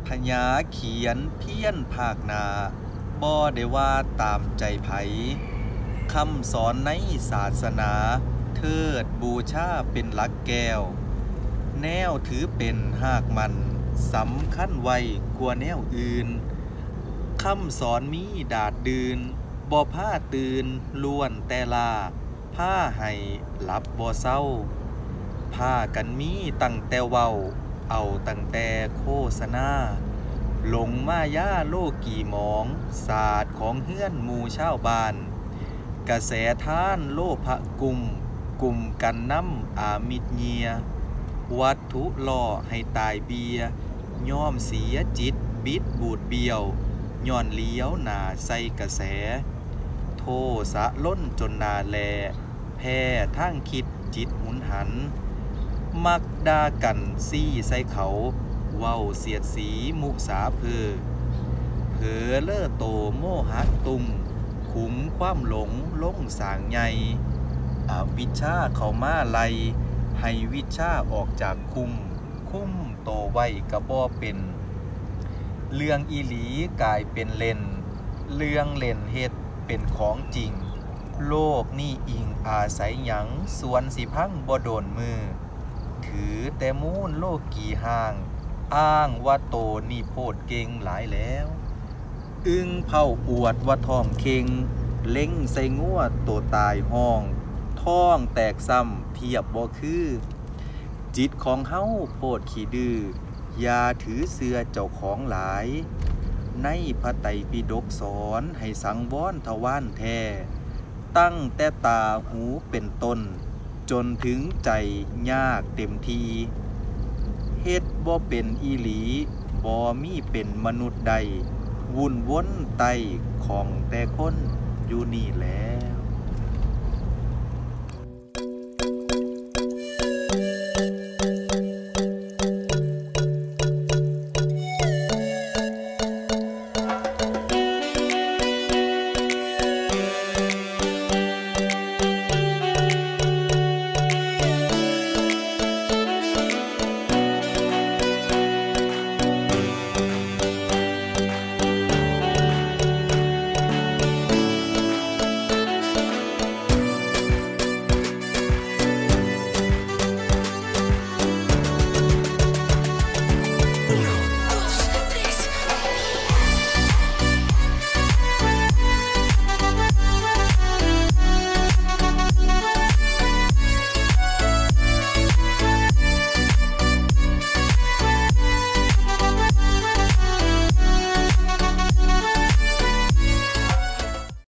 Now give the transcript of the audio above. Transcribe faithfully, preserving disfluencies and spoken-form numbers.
พญาเขียนเพี้ยนภาคนาบ่ได้ว่าตามใจไผคำสอนในศาสนาเทิดบูชาเป็นหลักแก้วแนวถือเป็นหากมันสำคัญไว้กว่าแนวอื่นคำสอนมีดาดดืนบ่ผ้าตื่นล้วนแต่ลาผ้าให้หลับบ่เศร้าผ้ากันมีตั้งแต่เว้าเอาตั้งแต่โฆษณาหลงมายาโลกีหมองศาสตร์ของเฮือนหมู่ชาวบ้านกระแสท่านโลภะกุมกลุ่มกันน้ำอามิตรเงียวัตถุล่อให้ตายเบียย่อมเสียจิตบิดบูดเบี้ยวย้อนเลี้ยวหนาใส่กระแสโทสะล้นจนนาแลแพ้ทั้งคิดจิตหุนหันมักด่ากันซี่ใส่เขาเว้าเสียดสีมุสาเพอเผลอเล่อโตโมหะตุงขุมความหลงล้งสางใหญ่อวิชชาเขามาไลให้วิชาออกจากคุมคุ้มโตไว้กระบ่เป็นเรื่องอีหลีกลายเป็นเล่นเรื่องเล่นเฮ็ดเป็นของจริงโลกนี่อิงอาศัยหยังสวนสิพังบ่โดนมือถือแต่มูนโลกกี่ห่างอ้างว่าโตนี่โพดเก่งหลายแล้วอึ้งเผาอวดว่าท้องเค็งเล็งใส่งัวโตตายห้องท้องแตกซ้ำเทียบบ่คือจิตของเฮาโพดขี้ดื้ออย่าถือเสือเจ้าของหลายในพระไตรปิฎกสอนให้สังวรทวารแท้ตั้งแต่ตาหูเป็นต้นจนถึงใจยากเต็มทีเฮ็ดบ่เป็นอีหลีบ่มีเป็นมนุษย์ใดวุ่นวนไตของแต่คนอยู่นี่แหละ